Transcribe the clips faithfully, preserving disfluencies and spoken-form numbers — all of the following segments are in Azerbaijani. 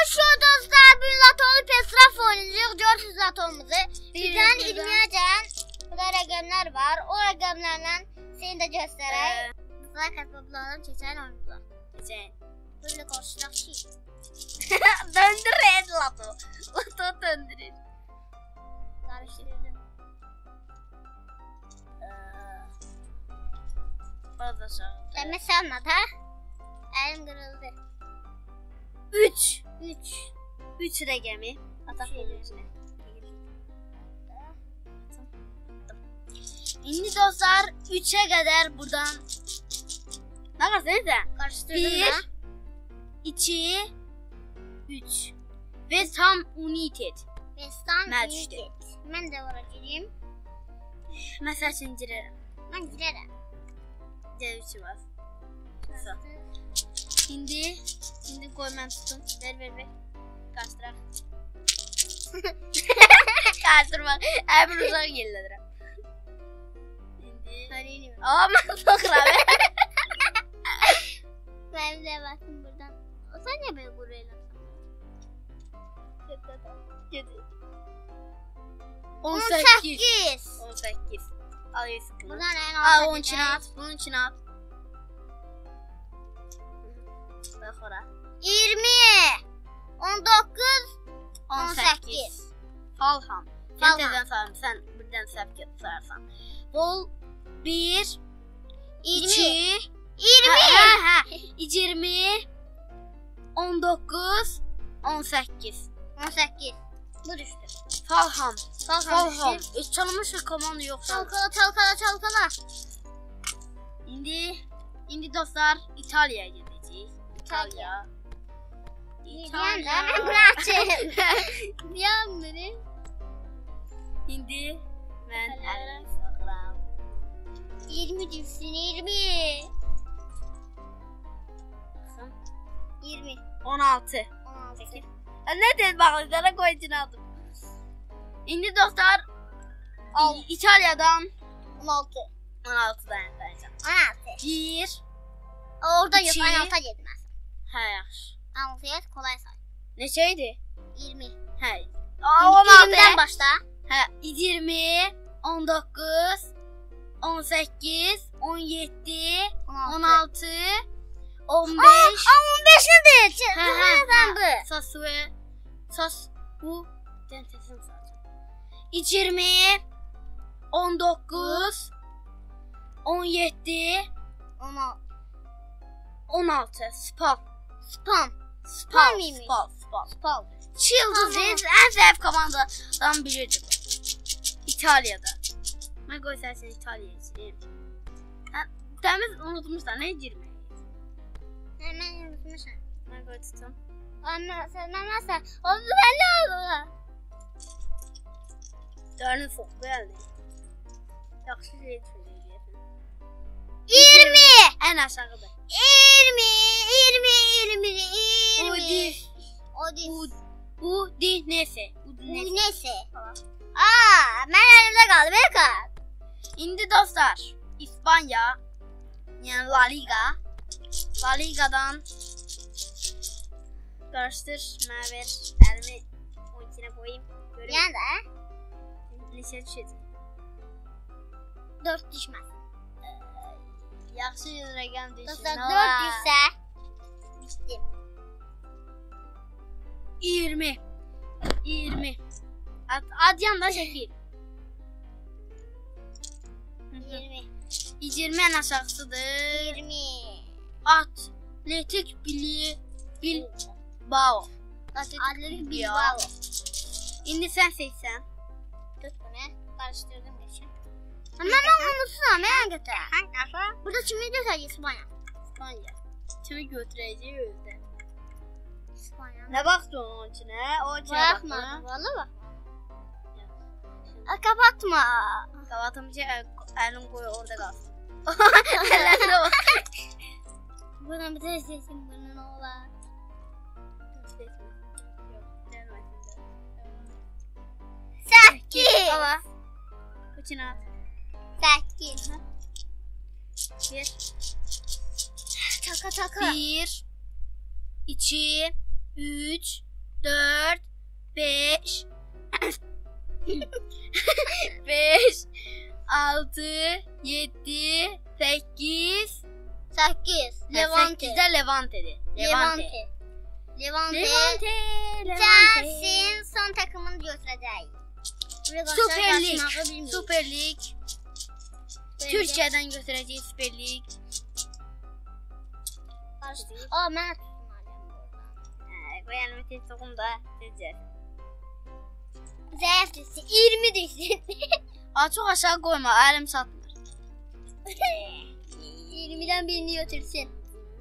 şu dostlar bir latolu pesraf oynayacağız. Görsünüz latolumuzu. Birden yirmiyəcən burada rəqəmlər var. O rəqəmlərlə seni də göstərək. Bunlar katbablardan keçən oyuncular. Keçən. Böyle karşılaştık ki. Döndürür lato. Lato döndürür. Karıştırdım. Fazla sağ. Deme sanmadı ha? Elim kırıldı. Üç. Üç. Üç rəqəmi. Ataq bunun içine. İndi dostlar üçe kadar buradan. Bakın neyse. Karıştırdım Bir, da. iki, üç. Ve tam united. Bestan Mən iyi düşdüm. get. Mən də ora gireyim. Mesela için girerim. Mən girərəm. Devçi var. Sağ. Şimdi, şimdi koy ben tutun. Ver ver ver. Karıştırak. Karıştırmak. Her bir uzak yerledirim. Şimdi. Hadi inim. Ama sokra be. Ben de bakayım buradan. O sen ne böyle burayla? Gidi. On on sekiz. sekiz. on sekiz. Al yüzükünü. Buradan en Al alta onun içine gidək. at. Bunun içine at. Bak ora. yirmi. on dokuz. on on sekiz. sekiz. Falham. Sen Falham. tezden sayarım. Sen birden sevk sayarsan. Bol bir. yirmi. iki. yirmi. Ha, ha, ha. yirmi. on dokuz. on sekiz. on sekiz. Bu düştü. Falham. Falham Falham. düştü. Hiç çalınmış bir komando yok. Çalkala çalkala çalkala. İndi, indi dostlar İtalya'ya gideceğiz. İtalya. İtalya. Diyen de ben bırakacağım. Diyen biri. İndi ben İtalya. elini sokuram. yirmi düşsün yirmi. yirmi. on altı. on altı. Ya ne dedin bak sana koyacağını aldım. İndi dostlar Al. İ- İtalya'dan on altı. on altıdan yapacağım. on altı. bir. Orada yok. İki. on altıya gitmez. He yaxşı. altıya kolay say. Ne şeydi? yirmi. He. Aa, on altı. yirmiden başla. He. yirmi. on dokuz. on sekiz. on yedi. on altı. on beş. Aa, on beş nedir? Ha, ha, Sen ha. bu. Sos ve sos bu dentesin sadece. yirmi. on dokuz. on yedi. on altı. on altı. Spal. Spam. Spal. mıymış? Spal. Spal. Spam. Children's en sevdiğim komandadan biridir. İtalya'da. Ben göstersen İtalya'yı izleyeyim. Temiz unutmuşlar. Ne yirmi? Hemen unutmuşum. Ben koy tutum. Ama sen nasıl? O ben ne oldu? Dörnü çok geldi. Yaxşı şey söyleyeceksin. yirmi. En aşağıda. yirmi. yirmi. yirmi. yirmi. Udi. O değil. Udinese. Bu Udinese. neyse. Aa, ben elimde kaldı. Ben kaldı. İndi dostlar. İspanya. Yani La Liga. La Liga'dan karıştır. Ben ver. Elimi onun içine koyayım. Göreyim. Yani de Neçə düşəcək? dört düşmez. Yaxşı rəqəm düşün. Dostlar dört düşse bittim. iyirmi. iyirmi. Ad, adyan da çəkil. yirmi. iyirmi en aşağısıdır. yirmi. Atletik Bili Bilbao. Atletik Bilbao. İndi sen seçsən. Tut bunu. Karıştırdım geçen. Ama ben unutsam ben götür. Burada kimi götür? İspanya. İspanya. Kimi götürəcək özdə. İspanya. Nə baxdın onun içinə? O içinə Bakmadım. Valla bak. Aa, kapatma. Qavatımcı əlim qoy orada qalsın. Əllərinə bax. Buradan bir tane seçim bunun oğlan. Sekiz. Baba. İçine at. Sekiz. Bir. Taka taka. Bir. İki. Üç. dört, beş, beş, altı, yedi, sekiz. sekiz. Levante. sekizdə Levante'dir. Levante. Levante. Levante. Sensin son takımını götürəcək. Süper Lig. Süper Lig. Türkiye'den götürəcək Süper Lig. Aa, mən tutmalıyam buradan. Qoyanımı tez toxum da tezcə. Zəif düşsün. iyirmi düşsün. Aa, çox aşağı qoyma, əlim satmır. iyirmiden birini götürsün.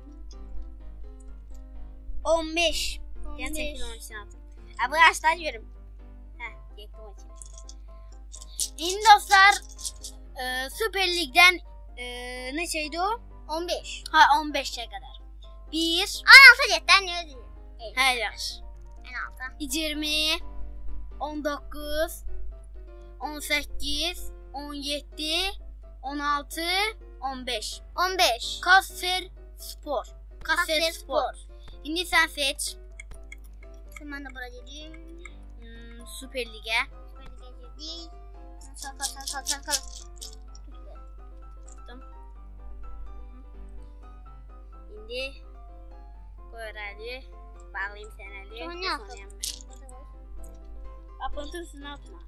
on beş. on Gəl beş. çəkil onun içine atım. Ha, bu yaşlar görüm. Heh, getdim o içine. İndi dostlar, e, Süper Lig'den e, ne şeydi o? on beş. Ha, on beşe kadar. bir. on altı getdən ne ödəyir? Hə, yaxşı. on altı. iyirmi, on doqquz, on səkkiz, on yeddi, on altı, on beş. on beş. Kasser Spor. Kasser Kasser Spor. İndi sen seç. Mən də bura gedim. Hmm, Süper Lig'e. Böyle gedirdik. Sal sal sal sal sal sal. Tuttum. İndi koy orayı. Bağlayayım sen eli. Sonra ne yapalım? Sonra yanına. Apıntın üstüne atma.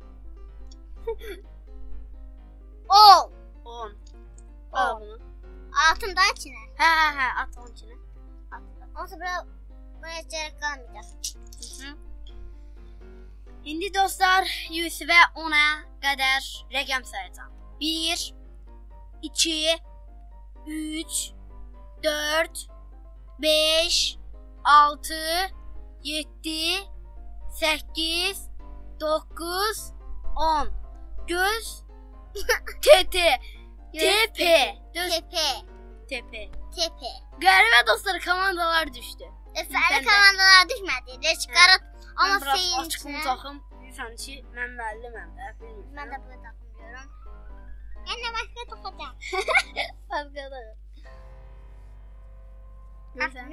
on. on. Al On. bunu. Altın da içine. Hə, hə, hə, at onun içine. Onsa bura buraya gerek kalmayacak. Hı -hı. İndi dostlar, yüzə ona qədər rəqəm sayacağım. bir, iki, üç, dörd, beş, altı, yeddi, səkkiz, doqquz, on. Göz, tete, tepe, göz, Tepe. tepe. Tepe. Qəribə dostlar, komandalar düşdü. Efendim Ben de. komandalar düşmedi. De çıkarıp ama Mən biraz şeyin açıqım içine. taxım. Bilirsən ki, mən müəlliməm də, bilmirsən. Ben de bunu takmıyorum. Ben de başka takacağım. Başqa da. Neyse.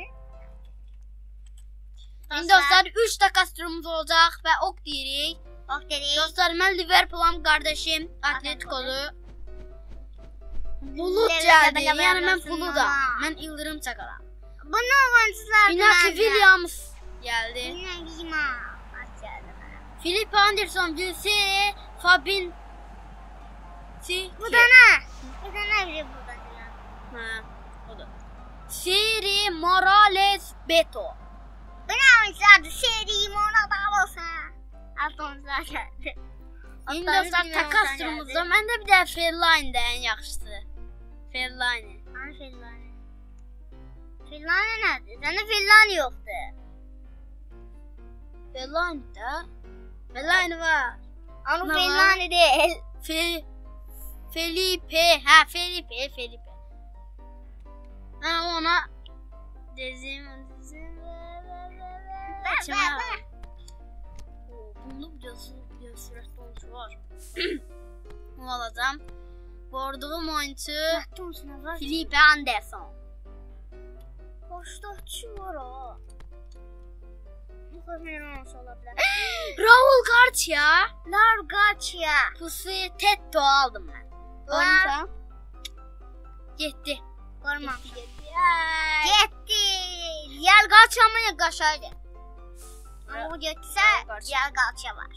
İndi dostlar, üç takas turumuz olacaq və ok deyirik. Ok dedik. Dostlar, mən Liverpoolam, qardaşım Atletiko'lu. Bulut Liverpool gəldi, da yəni mən beraber Buludam. olsun. Mən İldırım çakaram. Bunu oyuncular Inaki Williams gəldi. Williams. Philip Anderson, Gülse, Fabin. Bu da ne? Bu da ne bile burada diyor. Ha, o da. Siri Morales Beto. Bu ne oyunculardı? Seri Mona da olsa. Alt oyuncular geldi. İndi dostlar, takas turumuzda məndə bir də Fellaini ən yaxşısı. Fellaini. Hani Fellani? Fellani nerede? Sende Fellani yoktu. Fellaini də. Fellaini var. Ama Ne Fellani değil. Fe Felipe, ha Felipe, Felipe. Ben ona dizim, dizim. Ver ver ver. Bunda bir süratli oyuncu var. O alacağım. Gördüğüm oyuncu Baktım şuna bak. Felipe Anderson. Boşlukçu var o. Bu kadar nasıl olabilir? Raul Garcia. Largaçya. Pusu Tetto aldım ben. Oyuncu. Gitti. Görmem. Gitti. Gitti. Yelgaçya mı kaşaydı? Ama bu gitse Yelgaçya. Yelgaçya var.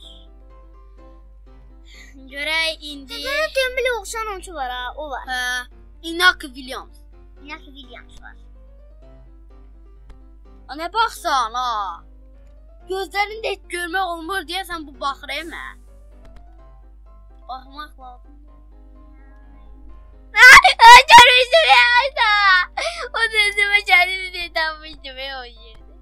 Görək indi. Sana Dembele okşan oyuncu var ha. O var. Ha, Inaki Williams. Inaki Williams var. Ha, nə baxsan ha? Gözlərində heç görmək olmur deyəsən bu baxırəm hə. Baxmaq lazım. Ay, görmüşdüm ya Ayda. O sözümü kendimi de tanmıştım ya o yerde.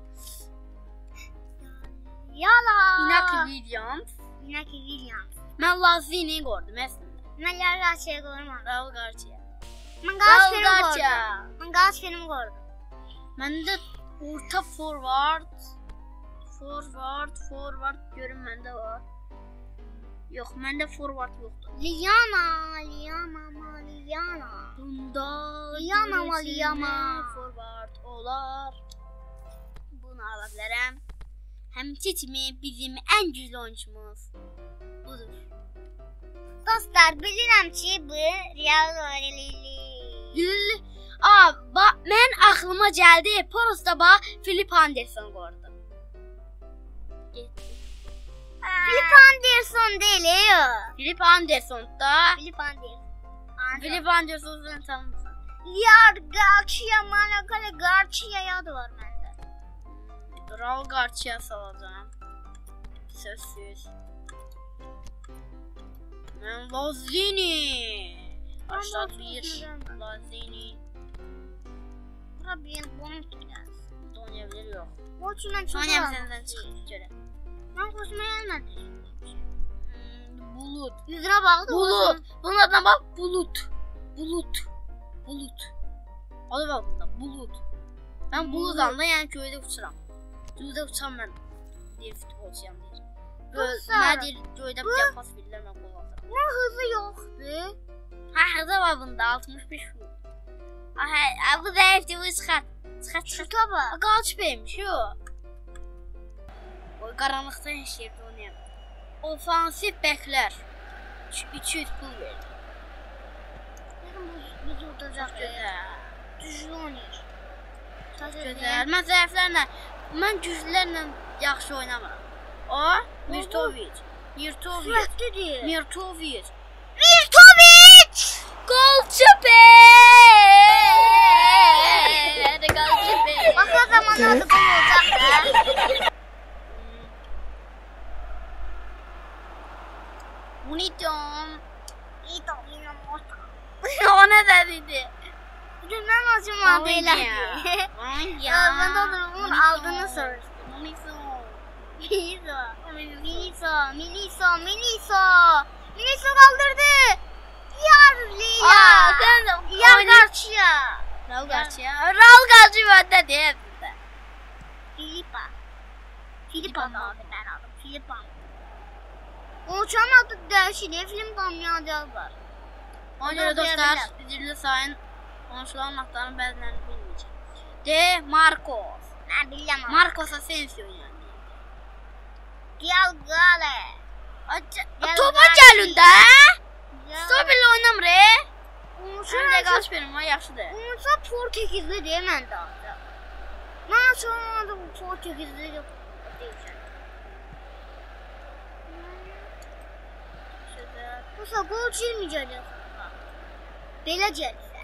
Yalan. Inaki Williams. Inaki Williams. Mən Lazini gördüm əslində. Ben Yelgaçya'yı görmem. Raul Garcia. Ben Raul Galatasaray'ı Garcia. gördüm. Ben Galatasaray'ı gördüm. Məndə orta forward. Forward, forward görün məndə var. Yox, məndə forward yoxdur. Liyana, Liyana, Liyana. Bunda Liyana mı, gözümə Liyana? forward olar. Bunu ala bilərəm. Həm Titmi bizim en güçlü oyuncumuz. Budur. Dostlar, bilirəm ki, bu real öyrəlilik. Gül. Aa, ba, mən aklıma geldi. Poros'ta ba Philip Anderson gördüm. Gitti. Philip Anderson değil o. Philip Anderson da. Philip Anderson. Philip Anderson'u tanımısan. Yar Garcia, Manakale Garcia yadı var məndə. Raul Garcia salacağım. Sözsüz. Ben Lazzini. Aşağı bir Lazzini. Bura benim bonus gelsin. Oynayabilir yok. Bu içinden çok Oynayam az. senden çıkıp göre. Ben koşuma gelmedi. Hmm, bulut. Yüzüne baktı. Bulut. Bunun adına bak bulut. Bulut. Bulut. Adı var bunda bulut. Ben bulut anda yani köyde uçuram. Köyde uçam ben. Bir futbolçuyam deyir. Böyle ne deyir köyde bir yapması bilirler ben kullanırım. Ne hızı yoktu. Ha hızı var bunda altmış beş fut. Aha bu zayıftı bu çıkart. Çıkart çıkart. Şuta bak. Qalç beymiş o. O qaranlıqda yaşayırdı onu yəni. Ofansif bəklər. üç yüz pul verdi. Bizi udacaq. Gözəl. Düzlü oynayır. Gözəl. Mən zəiflərlə, mən güclülərlə yaxşı oynamıram. O, Mirtovic. Mirtovic. Sürətlidir. Mirtovic. Mirtovic! Qalçı bey! Qalçı bey! Bak o zaman adı gol olacaq da. Unitom. İyi de oynamaz. O ne dediydi? Dünden acıma beyler. Ya ben de onun aldığını soruştum. Unitom. Miniso. Miniso. Miniso. Miniso. Miniso kaldırdı. Yar Lila. Aa, sen de Yar Garcia. Raul Garcia. Raul Garcia bende değil. Filipa. Filipa aldı ben aldım. Filipa aldı. O uçağın adı değişti. Film tamamlayacağız var. Ona göre dostlar, üzürlü sayın konuşulan noktaların bəzilərini bilmeyecek. De Marcos. Ben bilmem ama. Marcos Asensio yani. Gel gale. Gel topa gelin de. Stoperle oynamır e. Sen de kaç benim var yaxşıdır. Unutsa Portekizli değil mən də adı. Mən sonra da bu Portekizli deyəcəm. Musa gol çirmeyecek. Belə gəlsə.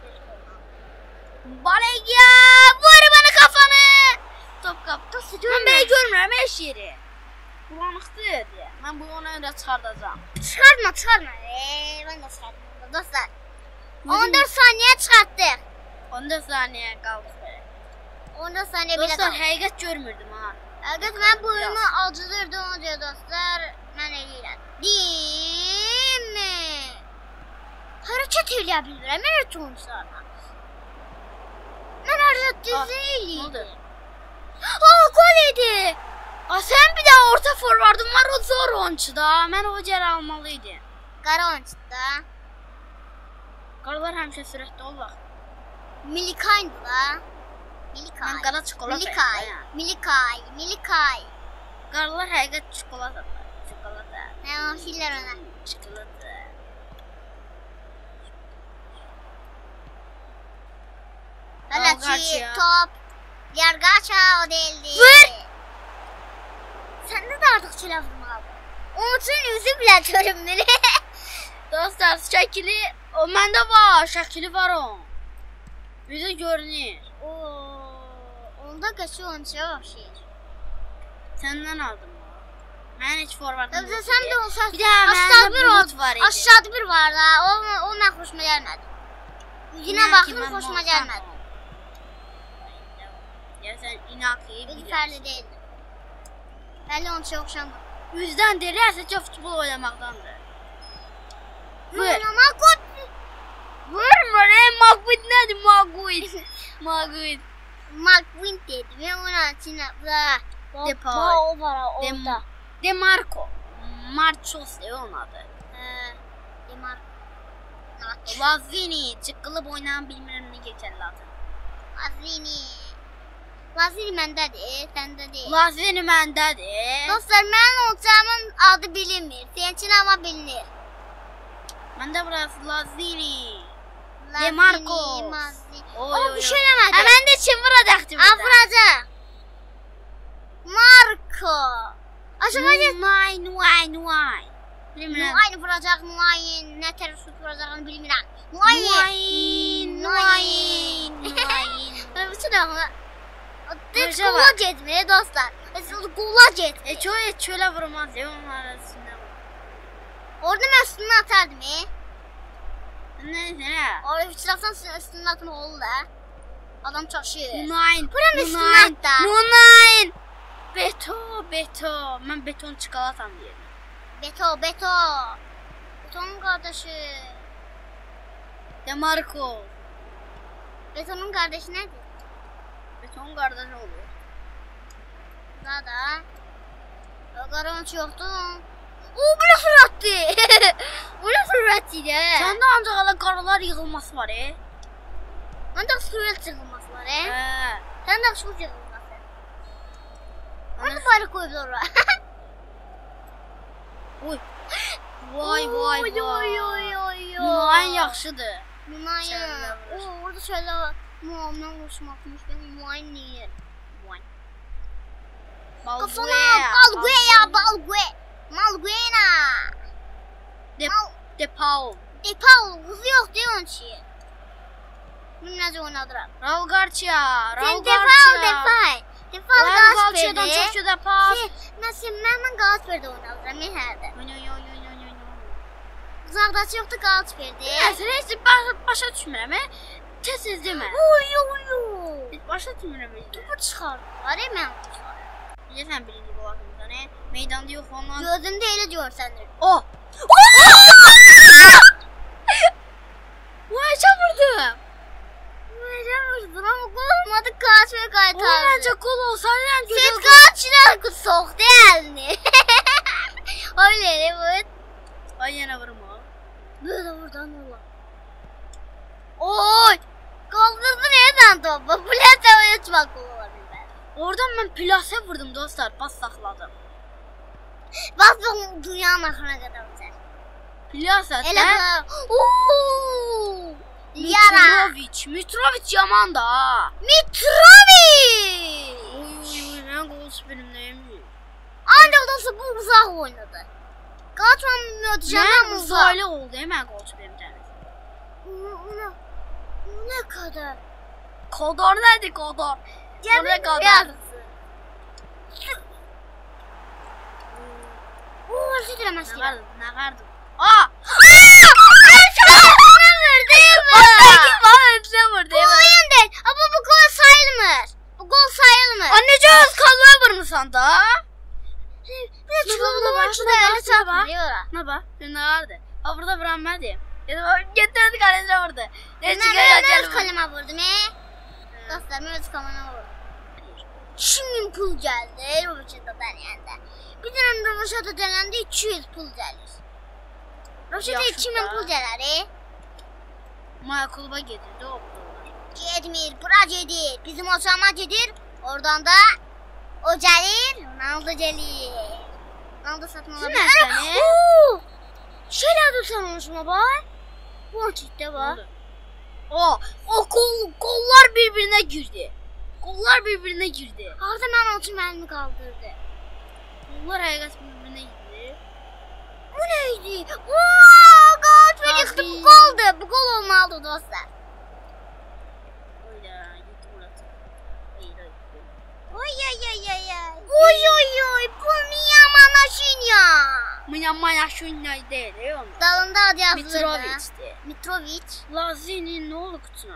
Balegya vur bana kafanı. Top kaptı. Ben böyle görmürəm heç yeri. Bulanıqdır diye. Ben bunu ona öyle çıxardacağım. Çıxartma, çıxartma. Eee, ben de çıxartmadım dostlar. on dörd saniye çıxartdıq. on dörd saniye qaldı böyle. on dörd saniye belə Dostlar qaldı. həqiqət görmürdüm ha. Həqiqət mən boyumu acıdırdı ona görə dostlar. Mən eləyirəm. Değil mi? Hərəkət eləyə bilirəm, elə çoğunçlarla. Mən hərəkət düzü eləyirəm. Aa, gol idi. Aa, sen bir de orta forvardın var o zor oyuncuda. Ben o cer almalıydı. Qara oyuncuda. Qaralar həmişə sürətli olur. Milikaydı da. Milikay. Mən qara çikolata Milikay. yiyəm. Milikay. Milikay. Qaralar həqiqət çikolata. Çikolata. Nə o şeylər ona. Çikolata. Hala ki top. Yargaça o değildi. Vur. Sen de artık çile vurmalı. Umut'un yüzü bile görünmeli. Dostlar şəkili o məndə var, şəkili var o. Yüzü görünür. Oo, onda kaçı oyuncuya başlayır. Səndən aldım. Mən heç forvardım. Tabii sen de olsa bir daha aşağıda bir bulut var, var idi. aşağıda bir var da o, o mən hoşuma gelmedi. Yüzüne baktım hoşuma gelmedi. Ya sen inakıyı biliyorsun. İlferli değildi. Belli onu çok şanlı. Yüzden derlerse çok futbol oynamaktandır. Vur. Ama kot. Vurma re Magwit nedir Magwit? Magwit. McQueen dedi ve ona içine da. Depay. O var orada. De Marco. Marchos diye onun adı. Ee, Demar. Lazzini. Çıkkılıp oynayan bilmem ne geçerli adı. Azini. Lazeri məndədir, səndə deyil. Lazeri məndədir. Dostlar, mənim uçağımın adı bilinmir. Senin amma bilinir. Məndə burası Lazeri. Lazeri, Demarcos. Mazeri. Oy, O, oy, bir oy. şey eləmədi. Ha, məndə kim vuracaqdı burada? Afraca. Marco. Aşağı get. Nuay, nuay, nuay. Bilmirəm. Nuayn vuracaq, Nuayn. Nə tərəf şut vuracağını bilmirəm. Nuayn. Nuayn, nuayn, nuayn. Ben bu sırada Hoca Düz kula bak. getmir dostlar. Siz kula getmir. E çölə çölə vurmaz ya onun arasında. Orada mən üstüne atardım e. Ne ne? Orada uçuraqsan üstüne atma olur da. Adam çaşır. Nuayn. Buranın üstüne at da. Nuayn. Beto, beto. Mən beton çikolatam deyirəm. Beto, Beto. Betonun kardeşi. Demarcos. Betonun kardeşi nedir? Beton qardaşı olur. Daha da. O qaranç yoktu. Oo, bu ne fırlattı? Bu ne fırlattı ya? Səndə ancaq hələ qaralar yığılması var e. Ben de fırlat çıkılması var e. Hə. Sen de şu çıkılması. Ben de bari koydular oraya. Oy. Vay vay Oy, oy, vay. oy, oy, oy. Nuayn yaxşıdır. Nuayn. Şöyle vurur. Oo, orada şöyle muammen uçmakmış. Benim Nuayn niye? Nuayn. Kafana Balgueya, Balgue. Malguena. De, Mal. de Paul. De Paul, kızı yok diyor onun için. Bilmez oynadılar. Raul Garcia. Raul Sen Defal, Defal. Defal Raul gaz Garcia'dan verdi. çok şurada pas. Şey, nasıl ben gaz verdi oynadılar. Ne herhalde? Oy oy oy oy oy oy. Uzakdaşı yoktu gaz verdi. Nəsə, heç baş, başa düşmürəm, e. Tez-tez demə. Oy oy oy. Heç başa düşmürəm. e. Bu çıxar. Var ya mən çıxar. Bilirsən birinci gol atımızdan, e. Meydanda yox ondan. Gözümdə elə görsəndir. Oh! Vay, çapırdım. Böyle vurdun ama gol olmadı. Kaç ve kaytardı. Ola məncə gol olsaydı, ən gözəl Siz gol. kaçlar soktu elini. Öyle evet. Ay, yenə vurma. Böyle buradan ola. Oy! Kaldırdı nereden topu? Plase uçmak olabilir ben. Oradan mən plase vurdum dostlar, pas saxladım. Bak bu dünyanın aklına kadar güzel. Plase Elə də kadar. Ooo! Yara. Mitrovic. Mitrovic yaman da. ha. Mitrovic! Oy oy oy, mən gol spirimdəyim. Ancak da bu uzak oynadı. Kaçmam müthişem Mən uzak. uzaylı oldu, e, mən gol spirimdəyim. Bu ne? Bu ne kadar? Kodor nədir kodor? Gel ne kadar? yazsın. Oo, özür dilerim Nə aşkım. vardı? Nə vardı? Aa! Bu oyun değil. Ama bu gol sayılmır. Bu gol sayılmır. Annece öz kalmaya vurmuşsan da. Bir de çuvalda var. Şurada eli çarpmıyor. Ne bak? Ne vardı? Ha burada vuran ben diyeyim. Getirdi kaleci vurdu. Ne Ben çıkıyor ben öz acaba? kaleme vurdum he. Dostlar ben öz kaleme vurdum. Şimdi pul geldi. Rovaşata deneyende. Bir tane Rovaşata deneyende iki yüz pul gelir. Rovaşata Yaxşı iki bin da. pul gelir he. Maya kluba getirdi o pullar. Gedmir, bura gedir. Bizim oçama gedir. Oradan da o gelir. Ronaldo gelir. Ronaldo satın Kim alabilir. seni? Oo! Şeyler tutulmuş mu bak? Bu açıkta bak. O, o kol, kollar birbirine girdi. Kollar birbirine girdi. Orada ben oçum elimi kaldırdı. Kollar həqiqət birbirine girdi. Bu neydi? Oo! Gol Tabii. yıktı. Bu goldu. Bu gol olmalı dostlar. Öyle gitti burası. Hayır hayır. Oy oy oy oy oy. Oy oy oy. Bu niye manaşin ya? Maya maya şunlar değil, değil mi? Dalında adı yazılır. Mitrovic'ti. Mitrovic. Lazini ne oldu kutuna?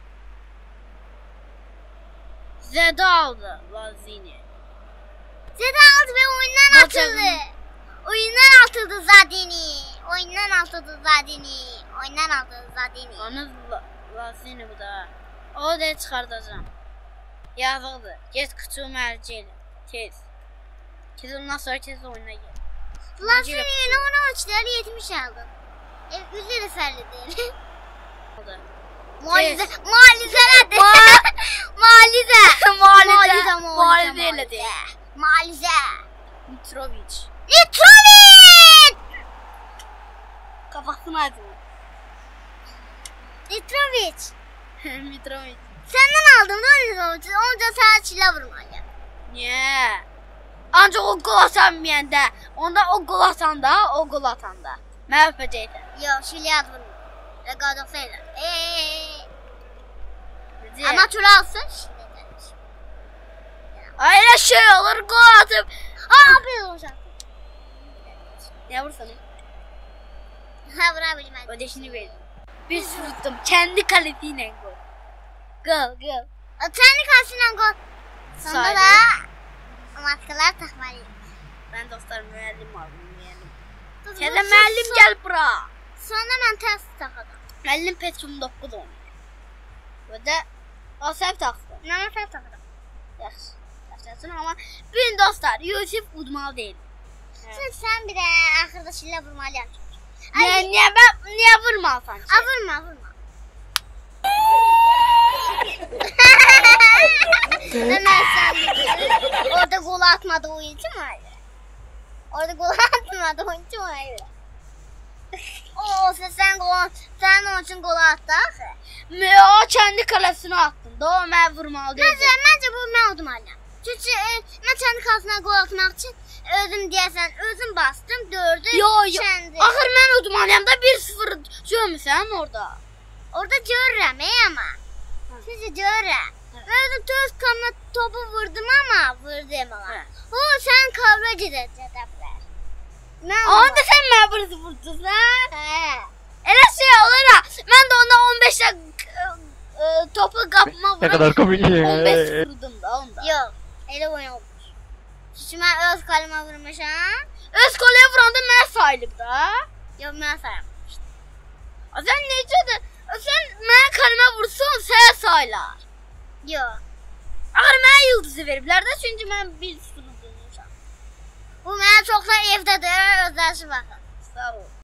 Zeda aldı Lazini. Zeda aldı ve oyundan Bacağım. atıldı. Oyundan atıldı Zadini. Oyundan atıldı Zadini. Oyundan atıldı Zadini. Anız La- Lazini bu da. O da çıxardacağım. Yazıldı. Get kutumu əlcəylə. Tez. Tez ondan sonra tez oyuna gel. Lazini yeni oynamışlar yetmiş aldın. E, üzü de ferli değil. Oldu. Mualize, mualize nerede? Malize. Malize. Malize. Malize elə deyil. Malize. Mitrovic. Mitrovic. Kafasını aydın. Mitrovic. Mitrovic. Senden aldım da Mitrovic. Onca sen çile vurmayın. Niye? Ancaq o gol atanmayanda, onda o gol atanda, o gol atanda. Mən öpəcəkdim. Yok çile at vurma. Rekadok sayılır. Eee. Necə? Ama çile alsın. Elə şey olur, gol atıp. Aa bir olacak. Ne vursan? Ha vurabilmez. Ödeşini verdim. Bir tuttum. Kendi kalesiyle gol. Gol, gol. Kendi karşısından gol. Sonra Sahibi. da matkalar takmalıyım. Ben dostlarım müəllim aldım, müəllim. Dur, Sen dur, de dur, müəllim dur. gel bura. Sonra ben ters takadım. Müəllim Petrum dokuz olmuş. Ve de o səhv taxdı. Ben ters takadım. Yaxşı. Yaxşısın ama bir dostlar Yusuf udmalı değil. Sen, sen bir de ahırda şille vurmalıyım. Niye, niye ben niye vurmalsan? Aa vurma vurma. Hemen sen orada gol atmadı oyuncu mu ayrı? Orada gol atmadı oyuncu mu ayrı? O olsa sen gol, sen onun için gol attı axı. Me o kendi kalesine attın da o mən vurmalı değil. Məncə, məncə bu mən udum aləm. Çünki e, mən kəndi kalsına gol atmaq üçün özüm deyəsən, özüm bastım, dördü Yo yo. kəndi. Axır mən udmalıyam da bir sıfır görmüsən orada. Orada görürəm ey ama. Sizi görürəm. Mən özüm töz kamına topu vurdum ama vurdum ama. Hə. O sen kavra gedəcək bilər. Mən Onda sen mən bunu vurdun lan. Hə. Elə şey olur ha. Mən də onda on beşə e, topu qapıma Ne kadar vurup komik. on beş vurdum da onda. Yox, elə oyun olmuş. Çünki mən öz kalıma vurmuşam. Öz kolye vuranda mənə sayılıb da. Yox, mən sayam. A sen necədir? Sen mənə kalime vursun sənə sayılar. Yox. Axır mənə yıldızı veriblər də çünki mən bir sıfır vurmuşam. Bu mənə çoxdan evdədir, özləşi baxın. Sağ ol.